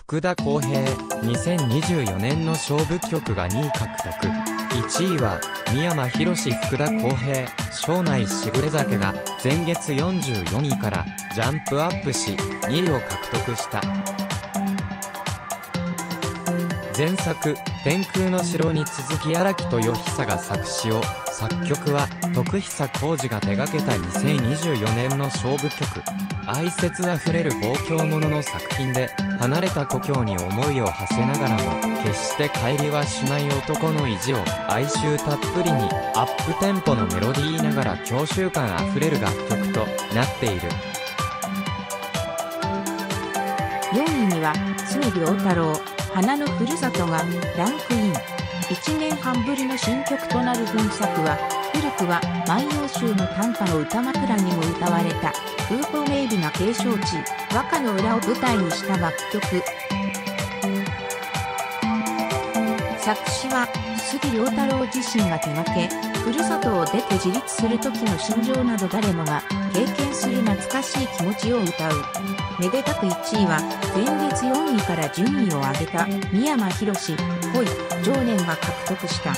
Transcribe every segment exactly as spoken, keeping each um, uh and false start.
福田康平、にせんにじゅうよねんの勝負曲がにい獲得。いちいは、三山ひろし福田康平、庄内しぐれ酒が、前月よんじゅうよんいからジャンプアップし、にいを獲得した。前作、天空の城に続き荒木豊久が作詞を、作曲は、徳久浩二が手掛けたにせんにじゅうよねんの勝負曲。哀切あふれる望郷者の作品で、離れた故郷に思いを馳せながらも、決して帰りはしない男の意地を、哀愁たっぷりに、アップテンポのメロディーながら郷愁感あふれる楽曲となっている。 よんいには、杉良太郎、花のふるさとがランクイン。いちねんはんぶりの新曲となる本作は、古くは万葉集の短歌の歌枕にも歌われた、風光明媚な景勝地、和歌の浦を舞台にした楽曲。作詞は、杉良太郎自身が手掛け、ふるさとを出て自立する時の心情など誰もが経験する懐かしい気持ちを歌う。めでたくいちいは、前月よんいから順位を上げた、三山ひろし、恋、情念が獲得した。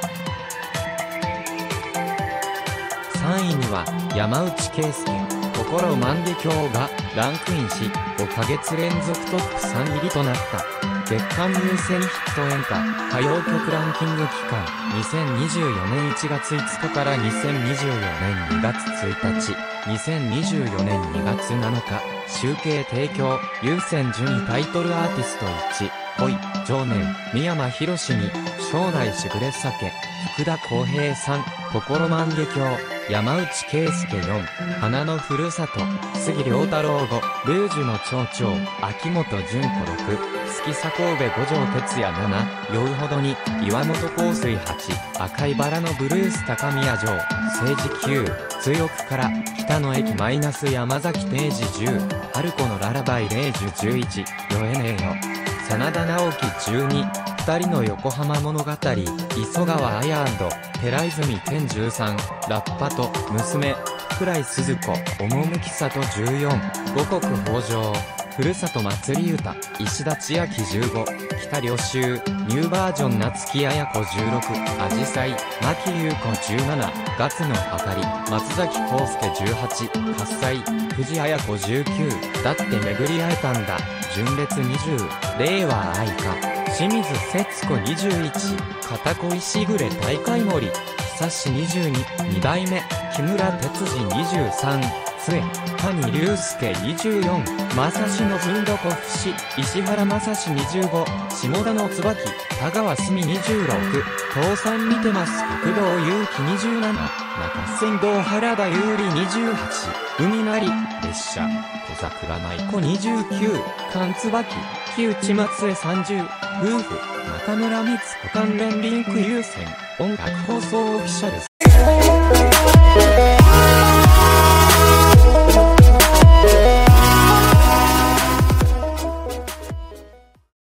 さんいには、山内圭介、心万華鏡がランクインし、ごかげつ連続トップさん入りとなった。月間優先ヒットエンタ歌謡曲ランキング期間にせんにじゅうよねんいちがついつかからにせんにじゅうよねんにがつついたち、にせんにじゅうよねんにがつなのか、集計提供、優先順位タイトルアーティストいち、恋、情念、三山ひろしに、庄内しぐれ酒、福田康平さん、心万華鏡、山内圭介よん、花のふるさと、杉良太郎ご、ルージュの蝶々、秋元純子ろく、好きさ神戸五条哲也なな、酔うほどに、岩本香水はち、赤いバラのブルース高宮城、政治きゅう、強くから、北の駅マイナス山崎定時じゅう、春子のララバイれいじゅうじゅういち、酔えねえよ。真田直樹じゅうに、二人の横浜物語、磯川綾&寺泉健じゅうさん、ラッパと娘、福来スズ子、趣里じゅうよん、五穀豊穣、ふるさと祭り歌、石田千秋じゅうご、北良州、ニューバージョン夏木綾子じゅうろく、アジサイ、牧優子じゅうなな、ガツのはかり、松崎康介じゅうはち、喝采、藤綾子じゅうきゅう、だって巡り会えたんだ、純烈にじゅう、令和愛花。清水節子にじゅういち、片恋しぐれ大会森、久しにじゅうに、二代目、木村哲司にじゅうさん、末、谷隆介にじゅうよん、正志のずんどこふし、石原正志にじゅうご、下田の椿、田川澄にじゅうろく、父さん見てます国道祐希にじゅうなな、中山道原田優里にじゅうはち、海なり、列車、小桜舞子にじゅうきゅう、関椿、木内松江さんじゅう、夫婦、中村光子関連リンク優先、音楽放送オフィシャル。